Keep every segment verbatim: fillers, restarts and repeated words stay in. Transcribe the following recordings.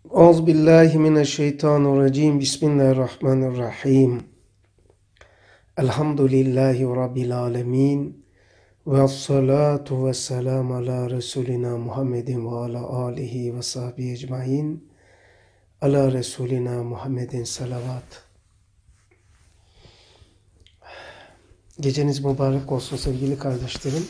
Euzubillahimineşşeytanirracim. Bismillahirrahmanirrahim. Elhamdülillahi Rabbil alemin. Ve salatu ve selamu ala Resulina Muhammedin ve ala alihi ve sahbihi ecmain. Ala Resulina Muhammedin salavat. Geceniz mübarek olsun sevgili kardeşlerim.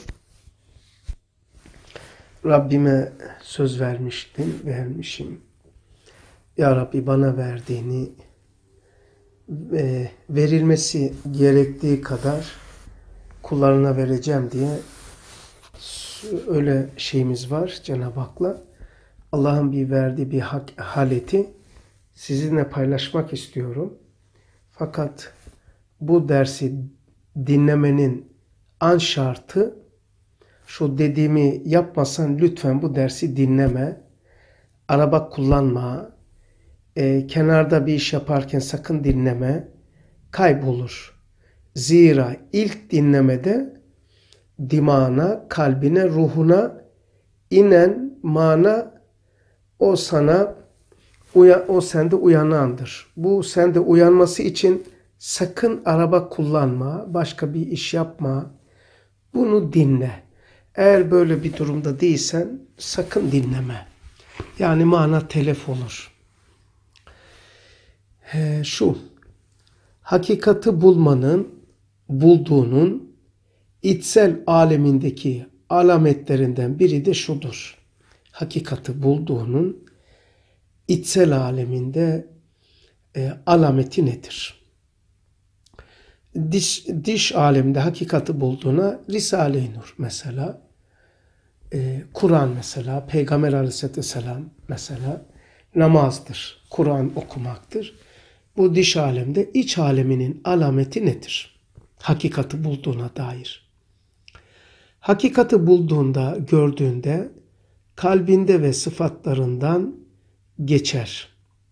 Rabbime söz vermiştim, vermişim. Ya Rabbi bana verdiğini e, verilmesi gerektiği kadar kullarına vereceğim diye öyle şeyimiz var Cenab-ı Hak'la. Allah'ın bir verdiği bir hak, haleti sizinle paylaşmak istiyorum. Fakat bu dersi dinlemenin an şartı şu dediğimi yapmasan lütfen bu dersi dinleme. Araba kullanma. E, kenarda bir iş yaparken sakın dinleme. Kaybolur. Zira ilk dinlemede dimağına, kalbine, ruhuna inen mana o sana o sende uyanandır. Bu sende uyanması için sakın araba kullanma, başka bir iş yapma. Bunu dinle. Eğer böyle bir durumda değilsen sakın dinleme. Yani mana telef olur. He, şu, hakikati bulmanın, bulduğunun içsel alemindeki alametlerinden biri de şudur. Hakikati bulduğunun içsel aleminde e, alameti nedir? Diş, diş aleminde hakikati bulduğuna Risale-i Nur mesela, e, Kur'an mesela, Peygamber Aleyhisselatü Vesselam mesela namazdır, Kur'an okumaktır. Bu diş alemde iç aleminin alameti nedir? Hakikati bulduğuna dair. Hakikati bulduğunda, gördüğünde kalbinde ve sıfatlarından geçer.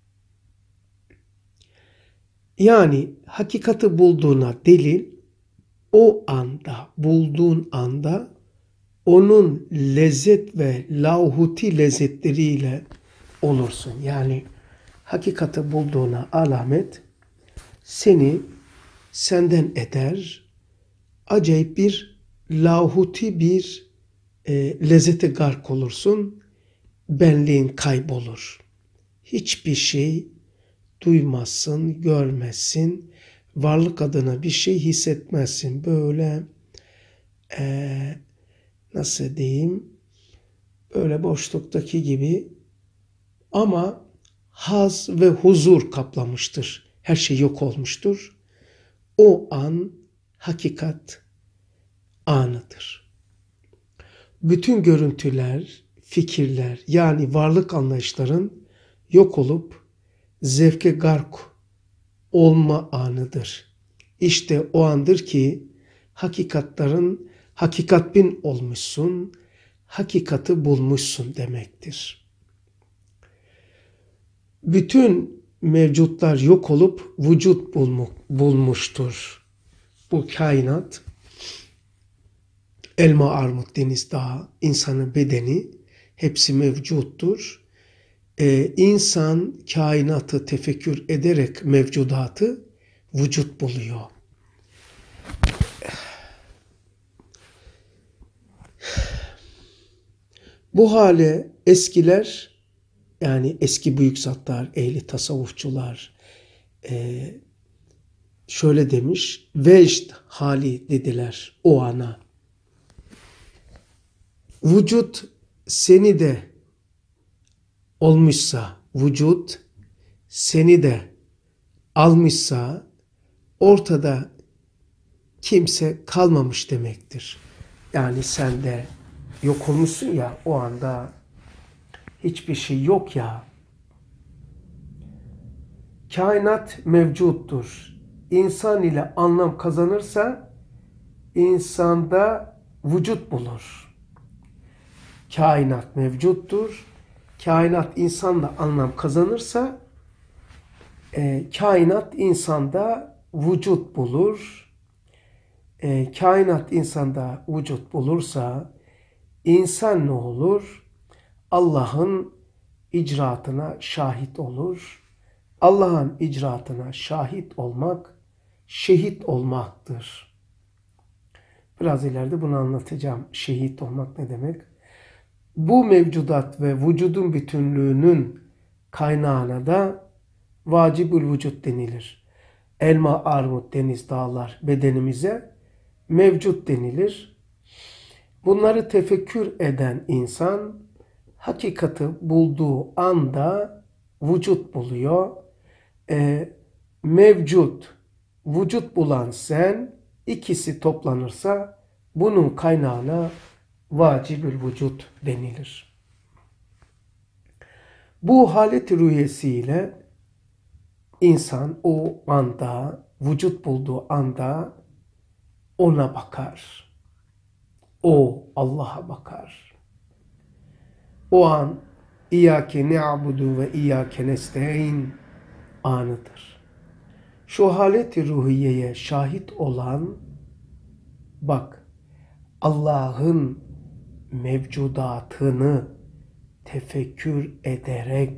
Yani hakikati bulduğuna delil o anda, bulduğun anda onun lezzet ve lahuti lezzetleriyle olursun. Yani hakikati bulduğuna alamet seni senden eder, acayip bir lahuti bir e, lezzete gark olursun, benliğin kaybolur. Hiçbir şey duymazsın, görmezsin, varlık adına bir şey hissetmezsin. Böyle e, nasıl diyeyim, böyle boşluktaki gibi ama haz ve huzur kaplamıştır. Her şey yok olmuştur. O an hakikat anıdır. Bütün görüntüler, fikirler yani varlık anlayışların yok olup zevke gark olma anıdır. İşte o andır ki hakikatların hakikat bin olmuşsun, hakikati bulmuşsun demektir. Bütün mevcutlar yok olup vücut bulmuştur. Bu kainat, elma, armut, deniz, dağ, insanın bedeni hepsi mevcuttur. Ee, insan kainatı tefekkür ederek mevcudatı vücut buluyor. Bu hale eskiler, yani eski büyük zatlar, ehli tasavvufçular e, şöyle demiş, vecd hali dediler o ana. Vücut seni de olmuşsa, vücut seni de almışsa ortada kimse kalmamış demektir. Yani sen de yok olmuşsun ya, o anda hiçbir şey yok ya. Kainat mevcuttur. İnsan ile anlam kazanırsa insanda vücut bulur. Kainat mevcuttur. Kainat insanla anlam kazanırsa e, kainat insanda vücut bulur. E, kainat insanda vücut bulursa insan ne olur? Allah'ın icraatına şahit olur. Allah'ın icraatına şahit olmak, şehit olmaktır. Biraz ileride bunu anlatacağım. Şehit olmak ne demek? Bu mevcudat ve vücudun bütünlüğünün kaynağına da vacibül vücut denilir. Elma, armut, deniz, dağlar bedenimize mevcut denilir. Bunları tefekkür eden insan hakikati bulduğu anda vücut buluyor. E, mevcut, vücut bulan sen, ikisi toplanırsa bunun kaynağına vacibül vücut denilir. Bu halet-i rüyesiyle insan o anda, vücut bulduğu anda ona bakar. O Allah'a bakar. O an İyyâke ne'abudu ve İyyâke nesteîn anıdır. Şu halet-i ruhiyeye şahit olan, bak, Allah'ın mevcudatını tefekkür ederek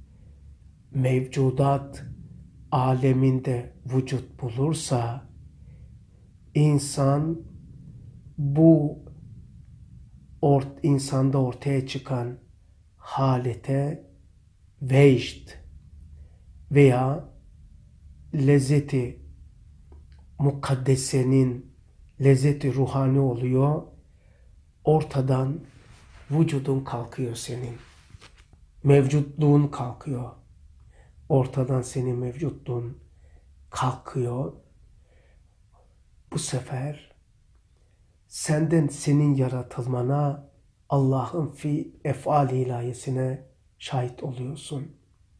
mevcudat aleminde vücut bulursa, insan bu ort, insanda ortaya çıkan halete vecd veya lezzeti mukaddesenin lezzeti ruhani oluyor. Ortadan vücudun kalkıyor senin. Mevcutluğun kalkıyor. Ortadan senin mevcutluğun kalkıyor. Bu sefer senden senin yaratılmana, Allah'ın fi ef'al ilahiyesine şahit oluyorsun.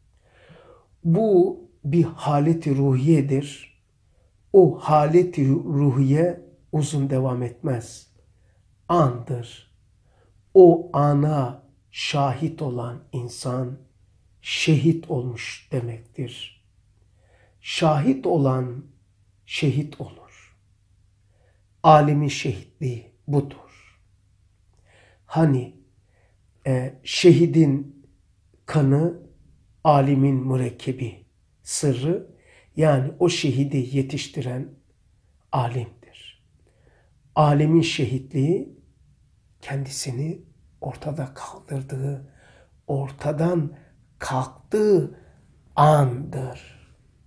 Bu bir haleti ruhiyedir. O haleti ruhiye uzun devam etmez. Andır. O ana şahit olan insan şehit olmuş demektir. Şahit olan şehit olur. Alimin şehitliği budur. Hani e, şehidin kanı alimin mürekkebi, sırrı, yani o şehidi yetiştiren alimdir. Alimin şehitliği kendisini ortada kaldırdığı, ortadan kalktığı andır.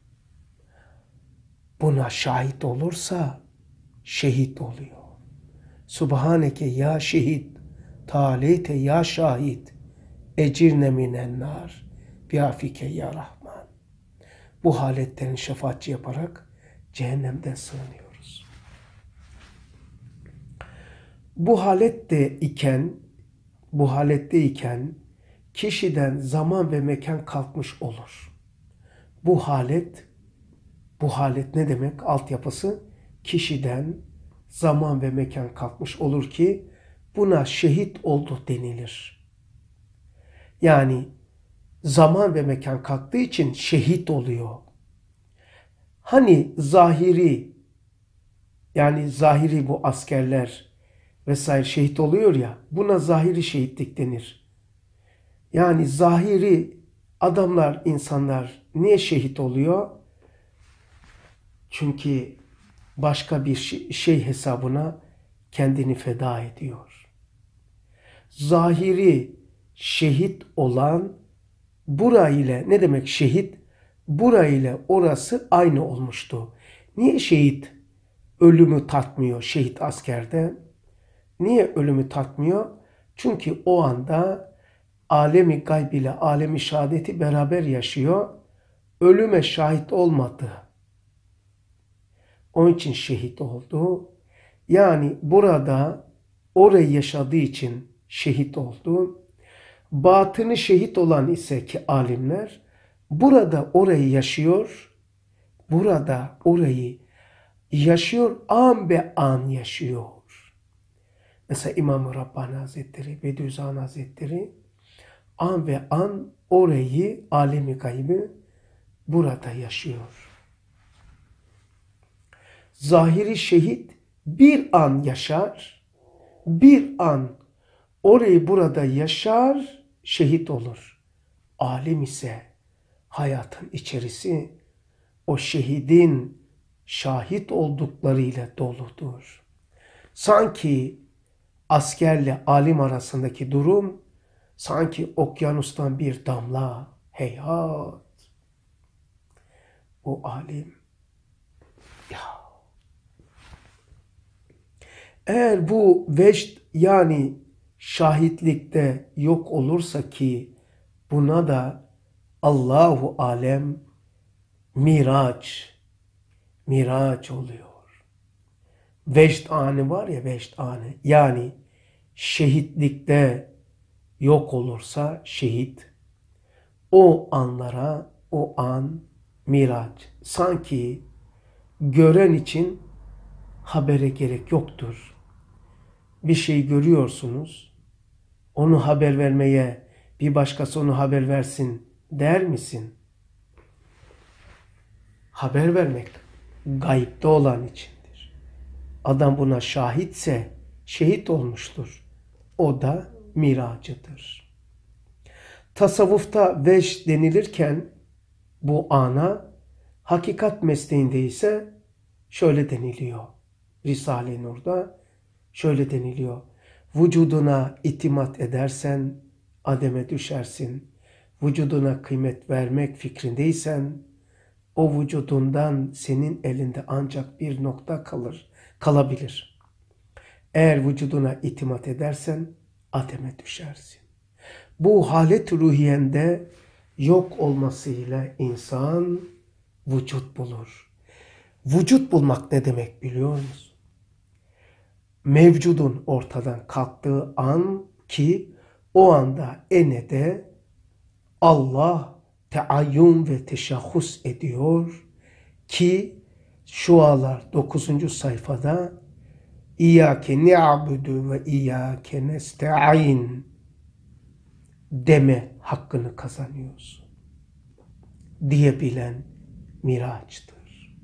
Buna şahit olursa şehit oluyor. Subhaneke ya şehit, talite ya şahit, ecirne minen nar, biafike ya Rahman. Bu haletlerin şefaatçi yaparak cehennemden sığınıyoruz. Bu halette iken, bu halette iken kişiden zaman ve mekan kalkmış olur. Bu halet, bu halet ne demek? Altyapısı kişiden zaman ve mekan kalkmış olur ki buna şehit oldu denilir. Yani zaman ve mekan kalktığı için şehit oluyor. Hani zahiri, yani zahiri bu askerler vesaire şehit oluyor ya, buna zahiri şehitlik denir. Yani zahiri adamlar, insanlar niye şehit oluyor? Çünkü başka bir şey hesabına kendini feda ediyor. Zahiri şehit olan burayla, ne demek şehit? Burayla orası aynı olmuştu. Niye şehit ölümü tatmıyor şehit askerde? Niye ölümü tatmıyor? Çünkü o anda alemi gayb ile alemi şehadeti beraber yaşıyor. Ölüme şahit olmadı. Onun için şehit oldu. Yani burada orayı yaşadığı için şehit oldu. Batını şehit olan ise ki alimler, burada orayı yaşıyor. Burada orayı yaşıyor, an be an yaşıyor. Mesela İmam-ı Rabbani Hazretleri, Bediüzzaman Hazretleri an ve an orayı, alemi gaybı burada yaşıyor. Zahiri şehit bir an yaşar, bir an orayı burada yaşar, şehit olur. alim ise hayatın içerisi o şehidin şahit olduklarıyla doludur. Sanki askerle alim arasındaki durum sanki okyanustan bir damla. Heyhat. O alim. Ya. Eğer bu vecd yani şahitlikte yok olursa ki buna da Allahu alem miraç, miraç oluyor. Vecd anı var ya, vecd anı. Yani şehitlikte yok olursa şehit, o anlara, o an miraç. Sanki gören için habere gerek yoktur. Bir şey görüyorsunuz, onu haber vermeye bir başkası onu haber versin der misin? Haber vermek gayipte olan içindir. Adam buna şahitse şehit olmuştur. O da miracıdır. Tasavvufta vecd denilirken bu ana, hakikat mesleğinde ise şöyle deniliyor. Risale-i Nur'da şöyle deniliyor. Vücuduna itimat edersen ademe düşersin. Vücuduna kıymet vermek fikrindeysen o vücudundan senin elinde ancak bir nokta kalır, kalabilir. Eğer vücuduna itimat edersen ademe düşersin. Bu halet ruhiyende yok olmasıyla insan vücut bulur. Vücut bulmak ne demek biliyor musun? Mevcudun ortadan kalktığı an ki o anda enede Allah teayyun ve teşahhus ediyor ki şualar dokuzuncu sayfada İyyâke ni'abudu ve iyyâke nesta'in deme hakkını kazanıyorsun diyebilen miraçtır.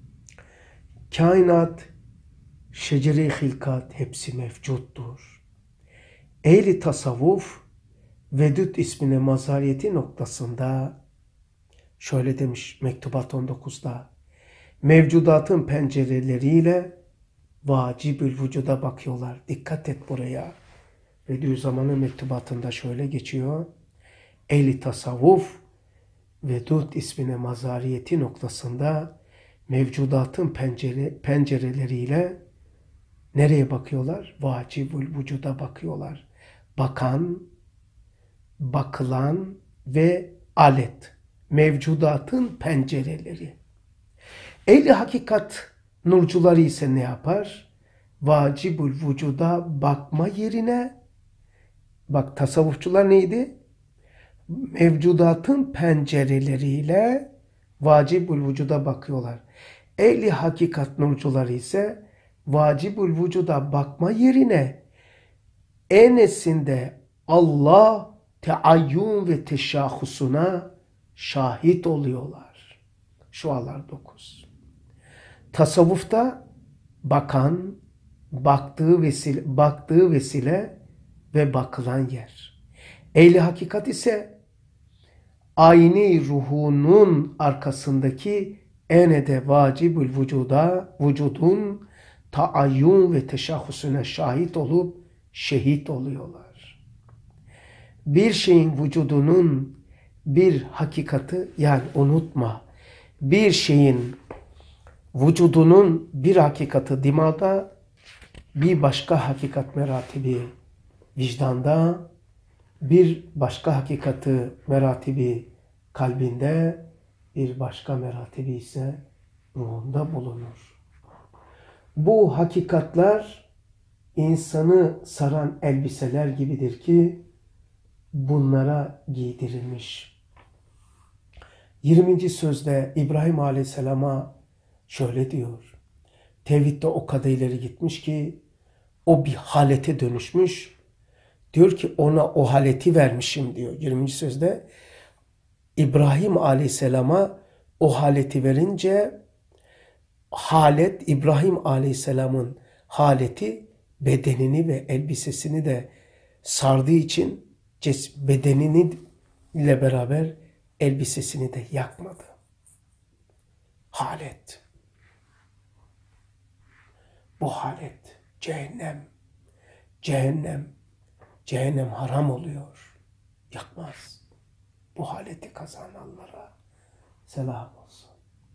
Kainat, şecere-i hilkat hepsi mevcuttur. Ehli tasavvuf Vedud ismine mazhariyeti noktasında şöyle demiş Mektubat on dokuzda. Mevcudatın pencereleriyle vacibül vücuda bakıyorlar. Dikkat et buraya. Bediüzzaman'ın mektubatında şöyle geçiyor. Ehli tasavvuf Vedud ismine mazhariyeti noktasında mevcudatın pencere, pencereleriyle nereye bakıyorlar? Vacibül vücuda bakıyorlar. Bakan, bakılan ve alet. Mevcudatın pencereleri. Ehli hakikat nurcuları ise ne yapar? Vacibül vücuda bakma yerine, bak tasavvufçular neydi? Mevcudatın pencereleriyle vacibül vücuda bakıyorlar. Ehli hakikat nurcuları ise vacibül vücuda bakma yerine enesinde Allah teayyun ve teşahhusuna şahit oluyorlar. Şualar dokuz. Tasavvufta bakan, baktığı vesile, baktığı vesile ve bakılan yer. Ehli hakikat ise ayni ruhunun arkasındaki enede vacibül vücuda, vücudun taayyun ve teşahhusuna şahit olup şehit oluyorlar. Bir şeyin vücudunun bir hakikati, yani unutma, bir şeyin vücudunun bir hakikati dimağda, bir başka hakikat meratibi vicdanda, bir başka hakikati meratibi kalbinde, bir başka meratibi ise ruhunda bulunur. Bu hakikatler insanı saran elbiseler gibidir ki bunlara giydirilmiş. yirminci sözde İbrahim Aleyhisselam'a şöyle diyor. Tevhidde o kadar ileri gitmiş ki o bir halete dönüşmüş. Diyor ki ona o haleti vermişim diyor. yirminci sözde İbrahim Aleyhisselam'a o haleti verince halet İbrahim Aleyhisselam'ın haleti bedenini ve elbisesini de sardığı için bedenini ile beraber elbisesini de yakmadı. Halet. Bu halet cehennem. Cehennem. Cehennem haram oluyor. Yakmaz. Bu haleti kazananlara selam olsun.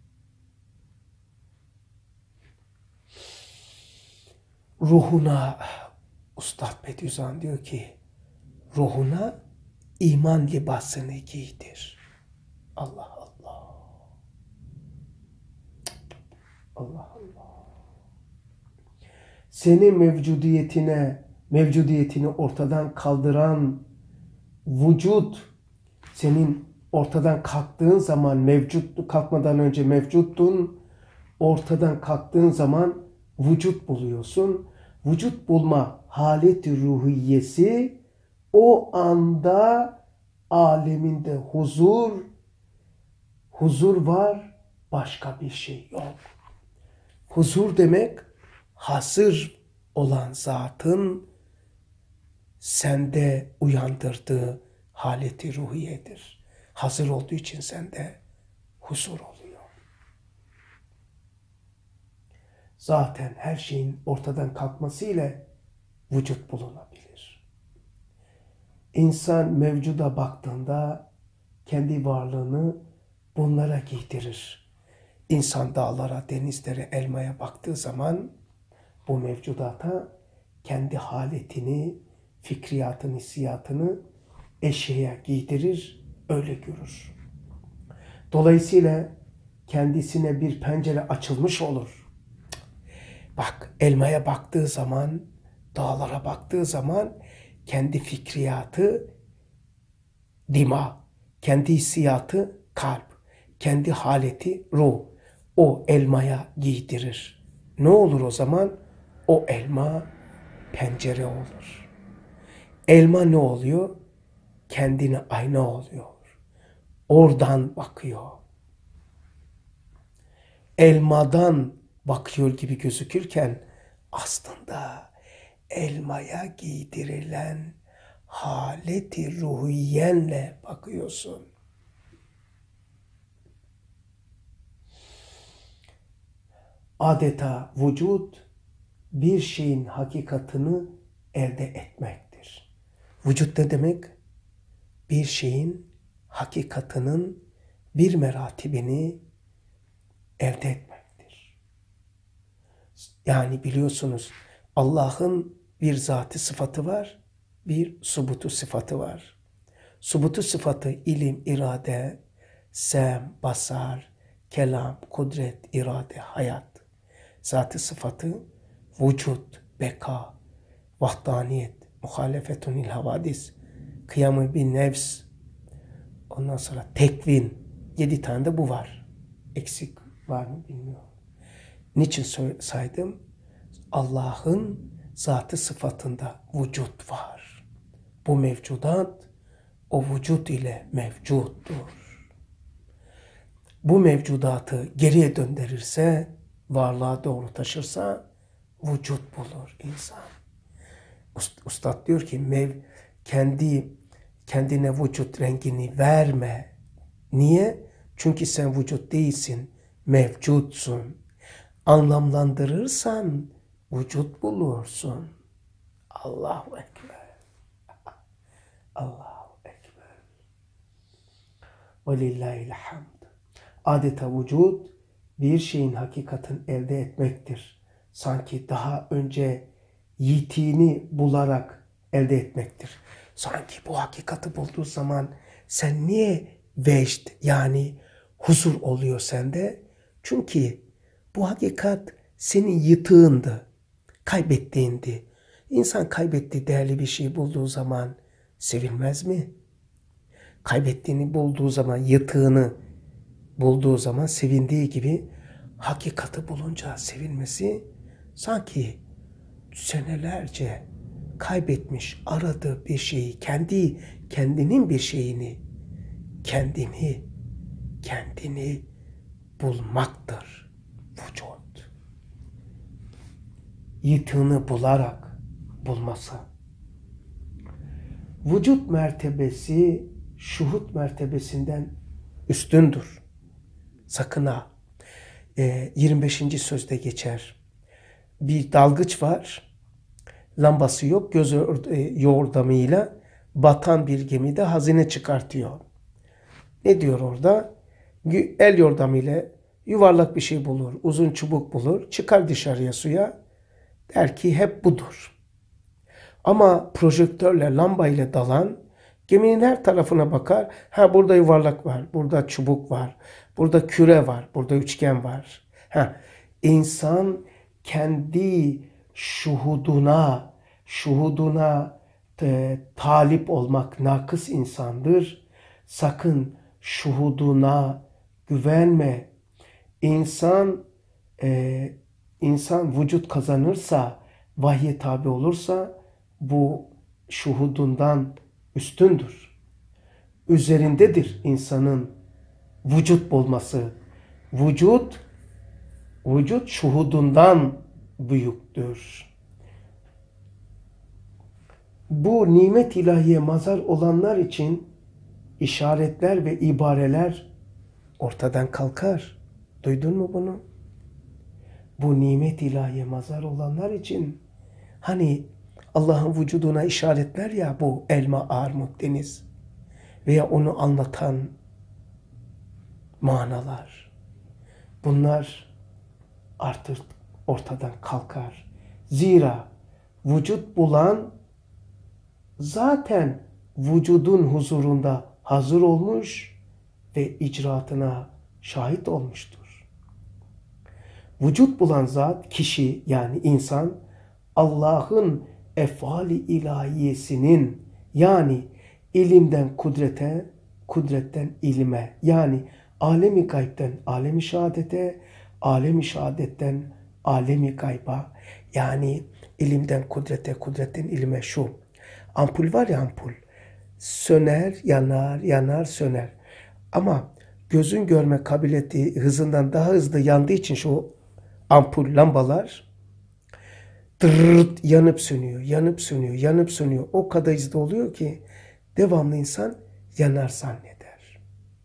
Ruhuna, Üstad Bediüzzaman diyor ki, ruhuna iman libasını giydir. Allah Allah. Allah Allah. Seni mevcudiyetine, mevcudiyetini ortadan kaldıran vücut, senin ortadan kalktığın zaman mevcut, kalkmadan önce mevcuttun, ortadan kalktığın zaman vücut buluyorsun. Vücut bulma haleti ruhiyesi o anda aleminde huzur, huzur var, başka bir şey yok. Huzur demek hazır olan zatın sende uyandırdığı haleti ruhiyedir. Hazır olduğu için sende huzur oluyor. Zaten her şeyin ortadan kalkması ile vücut bulunabilir. İnsan mevcuda baktığında kendi varlığını bunlara giydirir. İnsan dağlara, denizlere, elmaya baktığı zaman bu mevcudata kendi haletini, fikriyatını, hissiyatını eşeğe giydirir, öyle görür. Dolayısıyla kendisine bir pencere açılmış olur. Bak, elmaya baktığı zaman, dağlara baktığı zaman kendi fikriyatı dima, kendi hissiyatı kalp, kendi haleti ruh. O elmaya giydirir. Ne olur o zaman? O elma pencere olur. Elma ne oluyor? Kendine ayna oluyor. Oradan bakıyor. Elmadan bakıyor gibi gözükürken aslında elmaya giydirilen haleti ruhiyenle bakıyorsun. Adeta vücut bir şeyin hakikatını elde etmektir. Vücut ne demek? Bir şeyin hakikatının bir meratibini elde etmektir. Yani biliyorsunuz Allah'ın bir zati sıfatı var, bir subutu sıfatı var. Subutu sıfatı ilim, irade, sem, basar, kelam, kudret, irade, hayat. Zati sıfatı vücut, beka, vahdaniyet, muhalefetunil havadis, kıyamı bin nefs, ondan sonra tekvin. Yedi tane de bu var. Eksik var mı bilmiyorum. Niçin saydım? Allah'ın zatı sıfatında vücut var. Bu mevcudat o vücut ile mevcuttur. Bu mevcudatı geriye döndürürse, varlığa doğru taşırsa vücut bulur insan. Üstad diyor ki mev, kendi kendine vücut rengini verme. Niye? Çünkü sen vücut değilsin, mevcutsun. Anlamlandırırsan vücut bulursun. Allahu Ekber. Allahu Ekber. Ve lillahil hamd. Adeta vücut bir şeyin hakikatini elde etmektir. Sanki daha önce yitiğini bularak elde etmektir. Sanki bu hakikati bulduğu zaman sen niye vecd yani huzur oluyor sende? Çünkü bu hakikat senin yıtığındı, kaybettiğindi. İnsan kaybettiği değerli bir şey bulduğu zaman sevinmez mi? Kaybettiğini bulduğu zaman, yıtığını bulduğu zaman sevindiği gibi hakikati bulunca sevinmesi sanki senelerce kaybetmiş, aradığı bir şeyi, kendi kendinin bir şeyini, kendini, kendini bulmaktır vücut. Yitığını bularak bulması. Vücut mertebesi şuhud mertebesinden üstündür. Sakın ha. E, yirmi beşinci sözde geçer. Bir dalgıç var. Lambası yok. Göz yordamıyla batan bir gemide hazine çıkartıyor. Ne diyor orada? El yordamıyla yuvarlak bir şey bulur. Uzun çubuk bulur. Çıkar dışarıya suya. Der ki hep budur. Ama projektörle, lambayla dalan geminin her tarafına bakar. Ha burada yuvarlak var. Burada çubuk var. Burada küre var. Burada üçgen var. Ha, insan kendi şuhuduna, şuhuduna e, talip olmak nakıs insandır. Sakın şuhuduna güvenme. İnsan e, insan vücut kazanırsa, vahye tabi olursa bu şuhudundan üstündür. Üzerindedir insanın vücut bulması. Vücut, vücut şuhudundan büyüktür. Bu nimet ilahiye mazhar olanlar için işaretler ve ibareler ortadan kalkar. Duydun mu bunu? Bu nimet ilahiye mazhar olanlar için hani Allah'ın vücuduna işaretler ya, bu elma, armut, deniz veya onu anlatan manalar. Bunlar artık ortadan kalkar. Zira vücut bulan zaten vücudun huzurunda hazır olmuş ve icraatına şahit olmuştur. Vücut bulan zat, kişi yani insan, Allah'ın efali ilahiyesinin yani ilimden kudrete, kudretten ilime yani alemi gaybden alemi şehadete, alemi şehadetten alemi gayba yani ilimden kudrete, kudretten ilime şu. Ampul var ya, ampul. Söner, yanar, yanar, söner. Ama gözün görme kabiliyeti hızından daha hızlı yandığı için şu ampul lambalar tırırt yanıp sönüyor, yanıp sönüyor, yanıp sönüyor. O kadar hızlı oluyor ki devamlı insan yanar zanneder.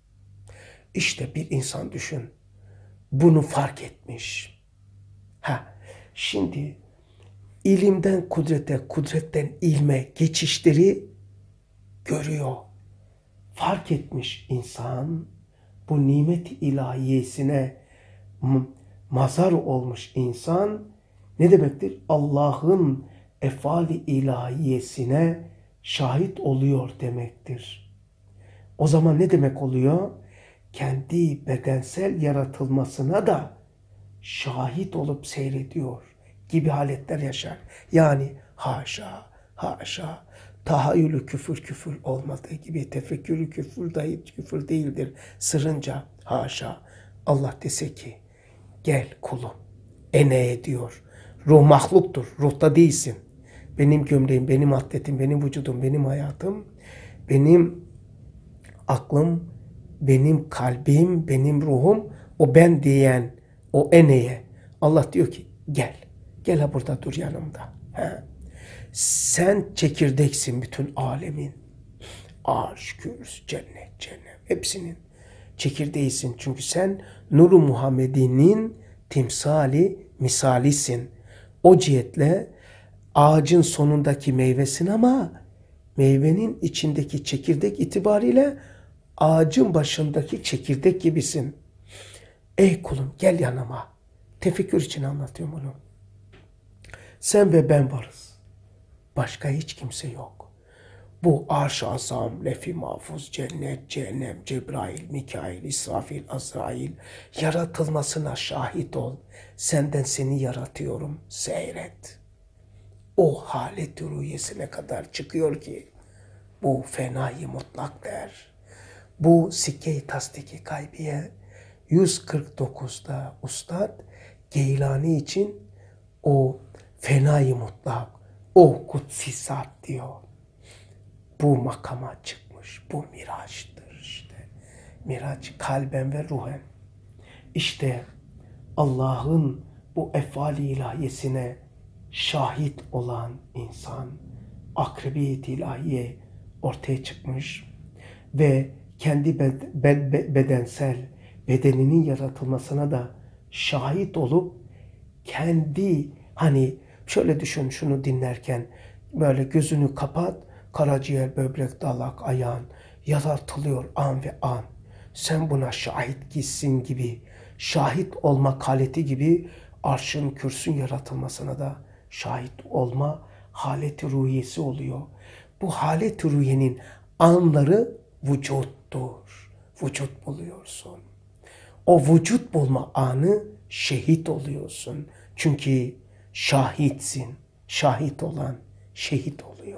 İşte bir insan düşün. Bunu fark etmiş. Ha, şimdi ilimden kudrete, kudretten ilme geçişleri görüyor. Fark etmiş insan, bu nimet ilahiyesine mazhar olmuş insan ne demektir? Allah'ın efali ilahiyesine şahit oluyor demektir. O zaman ne demek oluyor? Kendi bedensel yaratılmasına da şahit olup seyrediyor gibi haletler yaşar. Yani haşa, haşa, tahayyülü küfür küfür olmadığı gibi tefekkürü küfür dahi küfür değildir. Sırrınca haşa, Allah dese ki gel kulum, eneye diyor. Ruh mahluktur, ruhta değilsin. Benim gömleğim, benim atletim, benim vücudum, benim hayatım, benim aklım, benim kalbim, benim ruhum, o ben diyen o eneye Allah diyor ki gel, gel ha burada dur yanımda. He. Sen çekirdeksin bütün alemin. Arş, kürs, cennet, cennet hepsinin çekirdeğisin. Çünkü sen Nur-u Muhammedi'nin timsali, misalisin. O cihetle ağacın sonundaki meyvesin ama meyvenin içindeki çekirdek itibariyle ağacın başındaki çekirdek gibisin. Ey kulum gel yanıma. Tefekkür için anlatıyorum bunu. Sen ve ben varız. Başka hiç kimse yok. Bu arş-ı azam, lef-i mahfuz, cennet, cehennem, Cebrail, Mikail, İsrafil, Azrail yaratılmasına şahit ol. Senden seni yaratıyorum, seyret. O halet-i rüyesine kadar çıkıyor ki bu fenayı mutlak der. Bu sikke-i tasdik-i gaybiye yüz kırk dokuzda Ustad Geylani için o fenayı mutlak, o kutsi zat diyor. Bu makama çıkmış, bu miraçtır işte. Miraç kalben ve ruhen. İşte Allah'ın bu efali ilahiyesine şahit olan insan, akribiyet ilahiye ortaya çıkmış ve kendi bed- bed- bedensel bedeninin yaratılmasına da şahit olup kendi, hani şöyle düşün, şunu dinlerken böyle gözünü kapat, karaciğer, böbrek, dalak, ayağın yaratılıyor an ve an. Sen buna şahit gitsin gibi, şahit olma haleti gibi arşın, kürsün yaratılmasına da şahit olma haleti ruhiyesi oluyor. Bu halet-i ruhiyenin anları vücuttur. Vücut buluyorsun. O vücut bulma anı şehit oluyorsun. Çünkü şahitsin. Şahit olan şehit oluyor.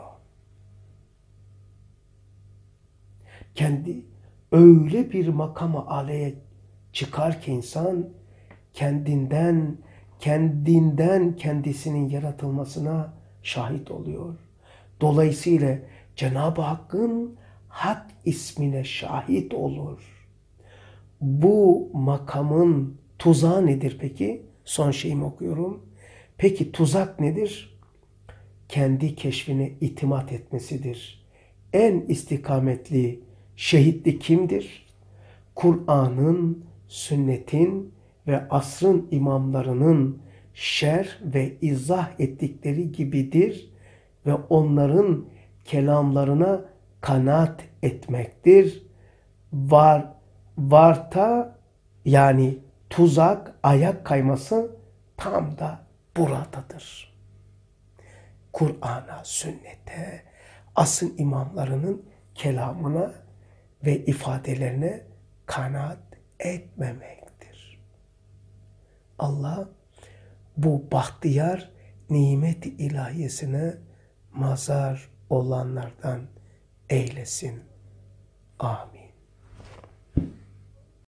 Kendi öyle bir makama aleye çıkar ki insan kendinden, kendinden kendisinin yaratılmasına şahit oluyor. Dolayısıyla Cenab-ı Hakk'ın Hak ismine şahit olur. Bu makamın tuzağı nedir peki? Son şeyimi okuyorum. Peki tuzak nedir? Kendi keşfine itimat etmesidir. En istikametli şehitlik kimdir? Kur'an'ın, sünnetin ve asrın imamlarının şerh ve izah ettikleri gibidir ve onların kelamlarına kanaat etmektir. Var, varta yani tuzak, ayak kayması tam da buradadır. Kur'an'a, sünnete, asıl imamlarının kelamına ve ifadelerine kanaat etmemektir. Allah bu bahtiyar nimet-i ilahiyesine mazhar olanlardan eylesin. Amin.